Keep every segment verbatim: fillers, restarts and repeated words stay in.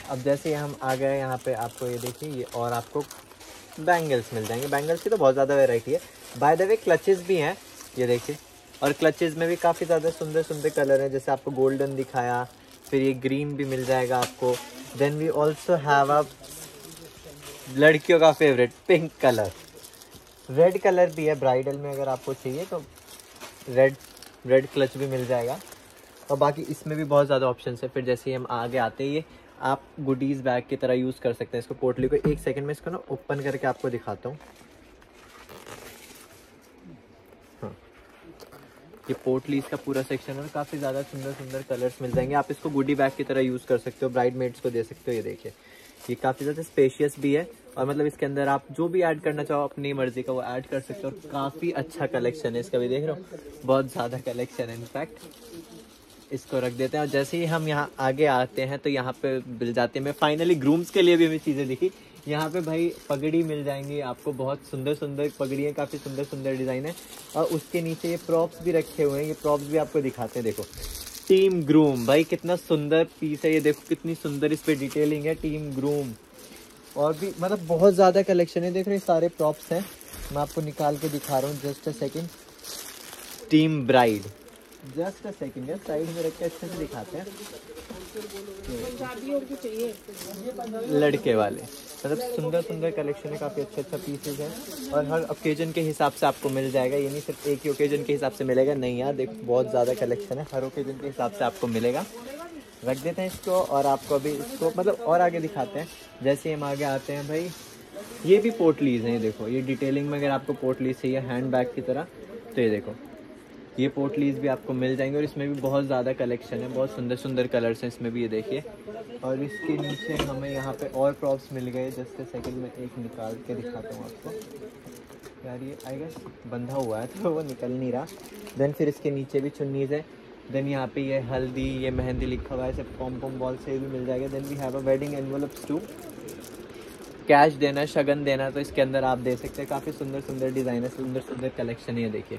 अब जैसे हम आ गए यहाँ पे, आपको ये देखिए ये और आपको बैंगल्स मिल जाएंगे। बैंगल्स की तो बहुत ज़्यादा वैरायटी है। बाय द वे क्लचेस भी हैं, ये देखिए, और क्लचेस में भी काफ़ी ज़्यादा सुंदर सुंदर कलर हैं। जैसे आपको गोल्डन दिखाया, फिर ये ग्रीन भी मिल जाएगा आपको। Then we also have a लड़कियों का favourite pink colour, red colour भी है ब्राइडल में, अगर आपको चाहिए तो रेड रेड क्लच भी मिल जाएगा। और बाकी इसमें भी बहुत ज़्यादा ऑप्शंस है। फिर जैसे हम आगे आते हैं, ये आप गुडीज़ बैग की तरह यूज़ कर सकते हैं इसको, पोटली को। एक सेकंड में इसको ना ओपन करके आपको दिखाता हूँ। हाँ, ये पोटली इसका पूरा सेक्शन है, काफ़ी ज़्यादा सुंदर सुंदर कलर्स मिल जाएंगे। आप इसको गुडी बैग की तरह यूज़ कर सकते हो, ब्राइड मेड्स को दे सकते हो। ये देखिए, ये काफ़ी ज़्यादा स्पेशियस भी है, और मतलब इसके अंदर आप जो भी ऐड करना चाहो अपनी मर्जी का वो ऐड कर सकते हो। और काफ़ी अच्छा कलेक्शन है इसका भी, देख रहे हो, बहुत ज़्यादा कलेक्शन है। इनफैक्ट इसको रख देते हैं, और जैसे ही हम यहाँ आगे आते हैं तो यहाँ पे मिल जाते हैं। मैं फाइनली ग्रूम्स के लिए भी हमें चीज़ें दिखी। यहाँ पे भाई पगड़ी मिल जाएंगी आपको, बहुत सुंदर सुंदर पगड़ी है, काफ़ी सुंदर सुंदर डिज़ाइन है। और उसके नीचे ये प्रॉप्स भी रखे हुए हैं, ये प्रॉप्स भी आपको दिखाते हैं। देखो, टीम ग्रूम, भाई कितना सुंदर पीस है ये, देखो कितनी सुंदर इस पर डिटेलिंग है, टीम ग्रूम। और भी मतलब बहुत ज़्यादा कलेक्शन है, देख रहे सारे प्रॉप्स हैं। मैं आपको निकाल के दिखा रहा हूँ, just a second. Team bride, just a second, just side में रख के अच्छे से दिखाते हैं। लड़के वाले, मतलब सुंदर सुंदर कलेक्शन है, काफ़ी अच्छा अच्छा पीसेज है, और हर ओकेजन के हिसाब से आपको मिल जाएगा। ये नहीं सिर्फ एक ही ओकेजन के हिसाब से मिलेगा, नहीं यार, देखो बहुत ज़्यादा कलेक्शन है, हर ओकेजन के हिसाब से आपको मिलेगा। रख देते हैं इसको, और आपको अभी इसको मतलब और आगे दिखाते हैं। जैसे हम आगे आते हैं भाई, ये भी पोटलीज हैं, ये देखो, ये डिटेलिंग में अगर आपको पोटलीज चाहिए हैंड बैग की तरह, तो ये देखो, ये पोटलीज भी आपको मिल जाएंगे। और इसमें भी बहुत ज़्यादा कलेक्शन है, बहुत सुंदर सुंदर कलर्स हैं इसमें भी, ये देखिए। और इसके नीचे हमें यहाँ पे और प्रॉप्स मिल गए। जस्ट सेकंड में एक निकाल के दिखाता हूँ आपको। यार ये आई गेस बंधा हुआ है तो वो निकल नहीं रहा। देन फिर इसके नीचे भी चुन्नीज है। देन यहाँ पे ये हल्दी, ये मेहंदी लिखा हुआ है, सब पॉम पॉम बॉल से भी मिल जाएगा। Then we have a wedding envelopes too, cash देना, शगन देना, तो इसके अंदर आप दे सकते हैं। काफ़ी सुंदर सुंदर डिज़ाइन है, सुंदर सुंदर कलेक्शन है, ये देखिए।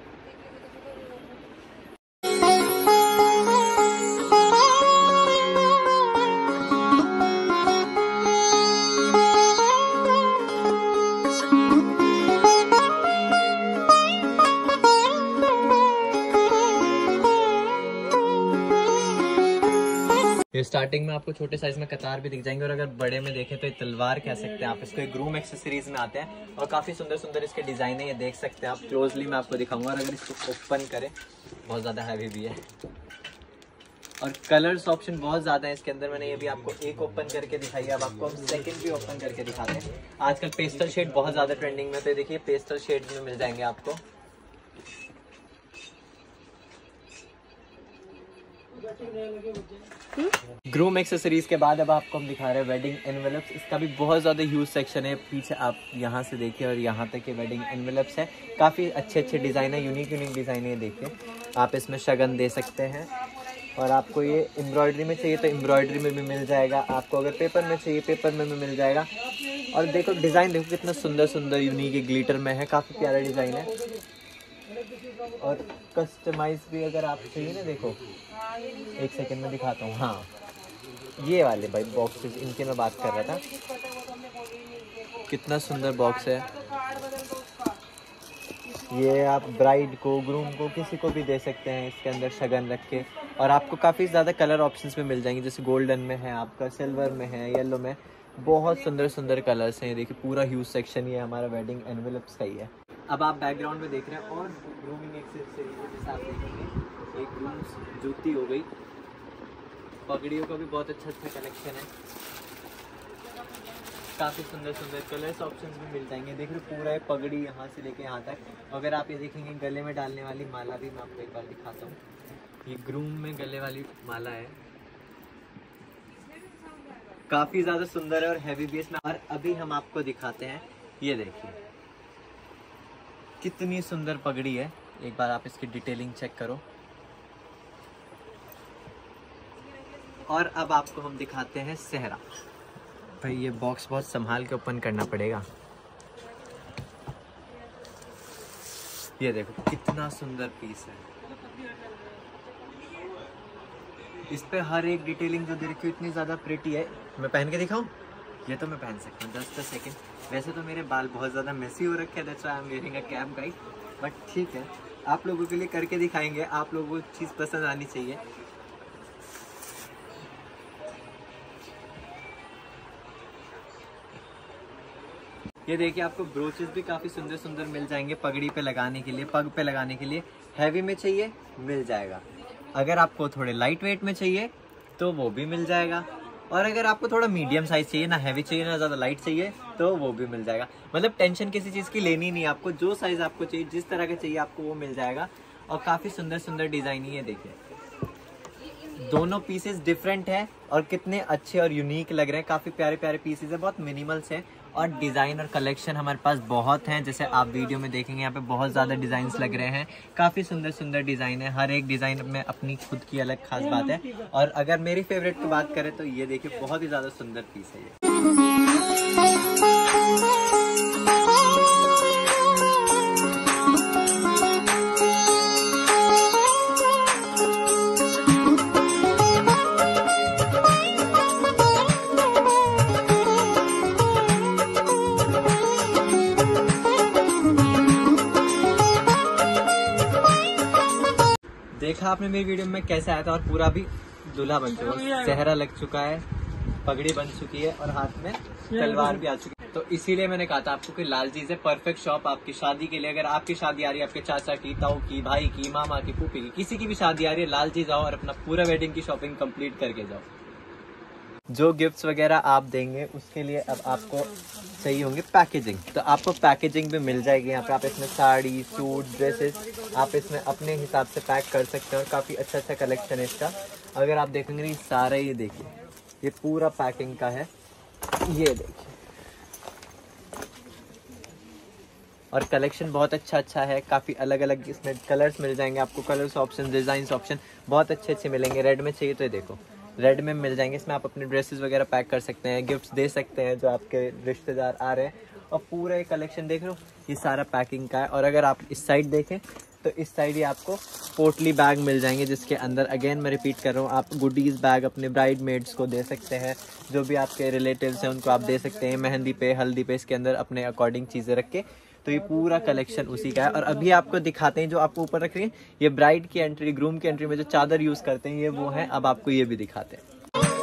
ये स्टार्टिंग में आपको छोटे साइज में कतार भी दिख जाएंगे, और अगर बड़े में देखें तो ये तलवार कह सकते हैं आप इसको। एक ग्रूम एक्सेसरीज में आते हैं, और काफी सुंदर सुंदर इसके डिजाइन है, ये देख सकते हैं आप। क्लोजली मैं आपको दिखाऊंगा, और अगर इसको ओपन करें, बहुत ज्यादा हैवी भी है, और कलर्स ऑप्शन बहुत ज्यादा है इसके अंदर। मैंने ये भी आपको एक ओपन करके दिखाई है, अब आपको हम सेकंड भी ओपन करके दिखाते हैं। आजकल पेस्टल शेड बहुत ज्यादा ट्रेंडिंग में, तो देखिए पेस्टल शेड में मिल जाएंगे आपको। ग्रूम एक्सेसरीज के बाद अब आपको हम दिखा रहे हैं वेडिंग एनवेलप्स। इसका भी बहुत ज़्यादा ह्यूज सेक्शन है, पीछे आप यहाँ से देखिए, और यहाँ तक के वेडिंग एनवेलप्स हैं। काफ़ी अच्छे अच्छे डिज़ाइन है, यूनिक यूनिक डिज़ाइन है, ये देखिए। आप इसमें शगन दे सकते हैं, और आपको ये एम्ब्रॉयडरी में चाहिए तो एम्ब्रॉयडरी में भी मिल जाएगा आपको, अगर पेपर में चाहिए पेपर में भी मिल जाएगा। और देखो डिज़ाइन, देखो कितना सुंदर सुंदर यूनिक ग्लिटर में है, काफ़ी प्यारा डिज़ाइन है। और कस्टमाइज भी अगर आप चाहिए ना, देखो एक सेकंड में दिखाता हूँ। हाँ, ये वाले भाई बॉक्सेस, इनके मैं बात कर रहा था, कितना सुंदर बॉक्स है ये। आप ब्राइड को, ग्रूम को, किसी को भी दे सकते हैं इसके अंदर शगन रख के। और आपको काफ़ी ज़्यादा कलर ऑप्शंस में मिल जाएंगे, जैसे गोल्डन में है आपका, सिल्वर में है, येलो में, बहुत सुंदर सुंदर कलर्स हैं। ये देखिए पूरा ह्यूज सेक्शन ये हमारा वेडिंग एनवेलप्स का ही है। अब आप बैकग्राउंड में देख रहे हैं और ग्रूमिंग एक्सेसरीज जैसे आप देखेंगे, एक ग्रूम्स जूती हो गई, पगड़ियों का भी बहुत अच्छा अच्छा कलेक्शन है, काफ़ी सुंदर सुंदर कलर्स ऑप्शंस भी मिल जाएंगे। देख रहे पूरा है पगड़ी यहाँ से लेके यहाँ तक। अगर आप ये देखेंगे गले में डालने वाली माला भी मैं आपको एक बार दिखाता हूँ। ये ग्रूम में गले वाली माला है, काफ़ी ज़्यादा सुंदर है और हैवी बेस में। और अभी हम आपको दिखाते हैं, ये देखिए कितनी सुंदर पगड़ी है, एक बार आप इसकी डिटेलिंग चेक करो। और अब आपको हम दिखाते हैं सेहरा। भाई ये बॉक्स बहुत संभाल के ओपन करना पड़ेगा। ये देखो कितना सुंदर पीस है, इस पे हर एक डिटेलिंग जो दे रखी है इतनी ज़्यादा प्रिटी है। मैं पहन के दिखाऊं? ये तो मैं पहन सकता हूँ, जस्ट अ सेकेंड। वैसे तो मेरे बाल बहुत ज़्यादा मेसी हो रखे हैं, that's why I am wearing a cap guys, but ठीक है, आप लोगों के लिए करके दिखाएंगे, आप लोगों को चीज़ पसंद आनी चाहिए। ये देखिए आपको ब्रोचेस भी काफ़ी सुंदर सुंदर मिल जाएंगे पगड़ी पे लगाने के लिए, पग पे लगाने के लिए। हैवी में चाहिए मिल जाएगा, अगर आपको थोड़े लाइट वेट में चाहिए तो वो भी मिल जाएगा, और अगर आपको थोड़ा मीडियम साइज चाहिए, ना हैवी चाहिए ना ज़्यादा लाइट चाहिए, तो वो भी मिल जाएगा। मतलब टेंशन किसी चीज़ की लेनी नहीं, आपको जो साइज़ आपको चाहिए, जिस तरह का चाहिए आपको वो मिल जाएगा। और काफ़ी सुंदर सुंदर डिज़ाइन ही है, देखिए दोनों पीसेस डिफरेंट है और कितने अच्छे और यूनिक लग रहे हैं। काफ़ी प्यारे प्यारे पीसेस है, बहुत मिनिमल्स है, और डिज़ाइन और कलेक्शन हमारे पास बहुत हैं। जैसे आप वीडियो में देखेंगे यहाँ पे बहुत ज़्यादा डिज़ाइंस लग रहे हैं, काफ़ी सुंदर सुंदर डिज़ाइन है। हर एक डिज़ाइन में अपनी खुद की अलग खास बात है। और अगर मेरी फेवरेट की बात करें तो ये देखिए बहुत ही ज़्यादा सुंदर पीस है ये। देखा आपने मेरी वीडियो में कैसे आया था, और पूरा भी दूल्हा बन चुका है, चेहरा लग चुका है, पगड़ी बन चुकी है और हाथ में तलवार भी आ चुकी है। तो इसीलिए मैंने कहा था आपको कि लालजी से परफेक्ट शॉप आपकी शादी के लिए। अगर आपकी शादी आ रही है, आपके चाचा की, ताऊ की, भाई की, मामा की, फूफी की, किसी की भी शादी आ रही है, लालजी जाओ और अपना पूरा वेडिंग की शॉपिंग कंप्लीट करके जाओ। जो गिफ्ट्स वगैरह आप देंगे उसके लिए अब आपको चाहिए होंगे पैकेजिंग, तो आपको पैकेजिंग भी मिल जाएगी यहाँ पे। आप इसमें साड़ी, सूट, ड्रेसेस आप इसमें अपने हिसाब से पैक कर सकते हैं, और काफ़ी अच्छा अच्छा कलेक्शन है इसका। अगर आप देखेंगे ये सारा, ये देखिए ये पूरा पैकिंग का है, ये देखिए, और कलेक्शन बहुत अच्छा अच्छा है। काफ़ी अलग अलग इसमें कलर्स मिल जाएंगे आपको, कलर्स ऑप्शन, डिज़ाइंस ऑप्शन बहुत अच्छे अच्छे मिलेंगे। रेड में चाहिए तो ये देखो रेड में मिल जाएंगे। इसमें आप अपने ड्रेसेस वगैरह पैक कर सकते हैं, गिफ्ट्स दे सकते हैं जो आपके रिश्तेदार आ रहे हैं। और पूरा ये कलेक्शन देख लो, ये सारा पैकिंग का है। और अगर आप इस साइड देखें तो इस साइड ही आपको पोटली बैग मिल जाएंगे, जिसके अंदर अगेन मैं रिपीट कर रहा हूँ, आप गुडीज़ बैग अपने ब्राइड मेड्स को दे सकते हैं, जो भी आपके रिलेटिव्स हैं उनको आप दे सकते हैं। मेहंदी पे, हल्दी पे इसके अंदर अपने अकॉर्डिंग चीज़ें रख के। तो ये पूरा कलेक्शन उसी का है। और अभी आपको दिखाते हैं जो आपको ऊपर रख रही है, ये ब्राइड की एंट्री, ग्रूम की एंट्री में जो चादर यूज़ करते हैं ये वो है। अब आपको ये भी दिखाते हैं।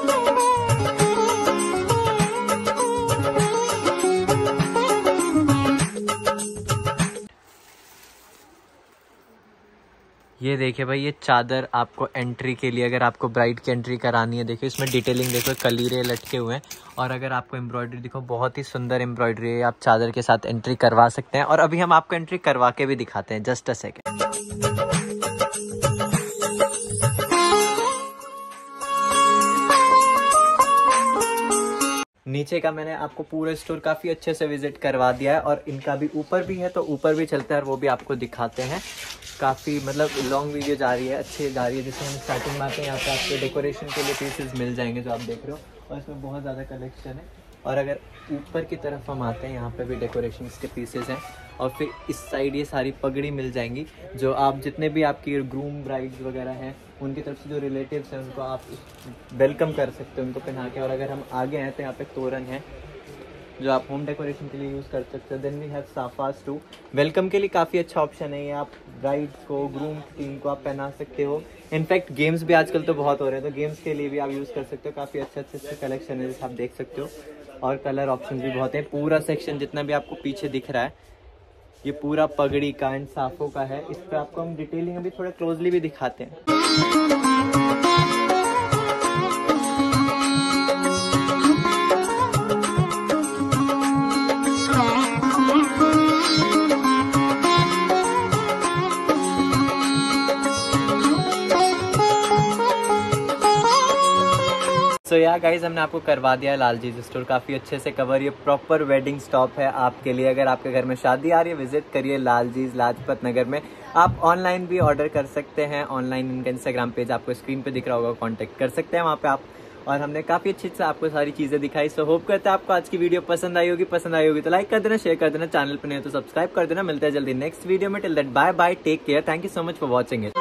ये देखिए भाई, ये चादर आपको एंट्री के लिए, अगर आपको ब्राइड की एंट्री करानी है, देखिए इसमें डिटेलिंग देखो, कलीरे लटके हुए हैं। और अगर आपको एम्ब्रॉयडरी देखो, बहुत ही सुंदर एम्ब्रॉयडरी है, आप चादर के साथ एंट्री करवा सकते हैं। और अभी हम आपको एंट्री करवा के भी दिखाते हैं, जस्ट अ सेकेंड। नीचे का मैंने आपको पूरा स्टोर काफ़ी अच्छे से विजिट करवा दिया है, और इनका भी ऊपर भी है, तो ऊपर भी चलते हैं और वो भी आपको दिखाते हैं। काफ़ी मतलब लॉन्ग वीडियो जा रही है, अच्छी जा रही है। जैसे हम स्टार्टिंग में आते हैं, यहाँ पे आपको डेकोरेशन के लिए पीसेस मिल जाएंगे जो आप देख रहे हो, और इसमें बहुत ज़्यादा कलेक्शन है। और अगर ऊपर की तरफ हम आते हैं, यहाँ पे भी डेकोरेशन के पीसेस हैं। और फिर इस साइड ये सारी पगड़ी मिल जाएंगी, जो आप जितने भी आपकी ग्रूम ब्राइड्स वगैरह हैं उनकी तरफ से जो रिलेटिव्स हैं उनको आप वेलकम कर सकते हो उनको पहना के। और अगर हम आगे आए तो यहाँ पे तोरण है जो आप होम डेकोरेशन के लिए यूज़ कर सकते हो। Then we have safas too, welcome के लिए काफ़ी अच्छा ऑप्शन है ये। आप ब्राइड्स को, ग्रूम टीम को आप पहना सकते हो। इनफैक्ट गेम्स भी आजकल तो बहुत हो रहे हैं, तो गेम्स के लिए भी आप यूज़ कर सकते हो। काफ़ी अच्छे अच्छे अच्छे कलेक्शन है जैसे आप देख सकते हो, और कलर ऑप्शन भी बहुत है। पूरा सेक्शन जितना भी आपको पीछे दिख रहा है ये पूरा पगड़ी का एंड साफों का है। इस पर आपको हम डिटेलिंग अभी थोड़ा क्लोजली भी दिखाते हैं। सो या गाइज, हमने आपको करवा दिया है लालजी स्टोर काफ़ी अच्छे से कवर। ये प्रॉपर वेडिंग स्टॉप है आपके लिए। अगर आपके घर में शादी आ रही है, विजिट करिए लालजीज लाजपत नगर में। आप ऑनलाइन भी ऑर्डर कर सकते हैं, ऑनलाइन इनका इंस्टाग्राम पेज आपको स्क्रीन पे दिख रहा होगा, कांटेक्ट कर सकते हैं वहाँ पे आप। और हमने काफ़ी अच्छे से आपको सारी चीज़ें दिखाई। सो होप करते हैं आपको आज की वीडियो पसंद आई होगी। पसंद आई होगी तो लाइक कर देना, शेयर कर देना, चैनल पर नहीं हो तो सब्सक्राइब कर देना। मिलते हैं जल्दी नेक्स्ट वीडियो में। Till that bye bye, take care, thank you so much for watching it.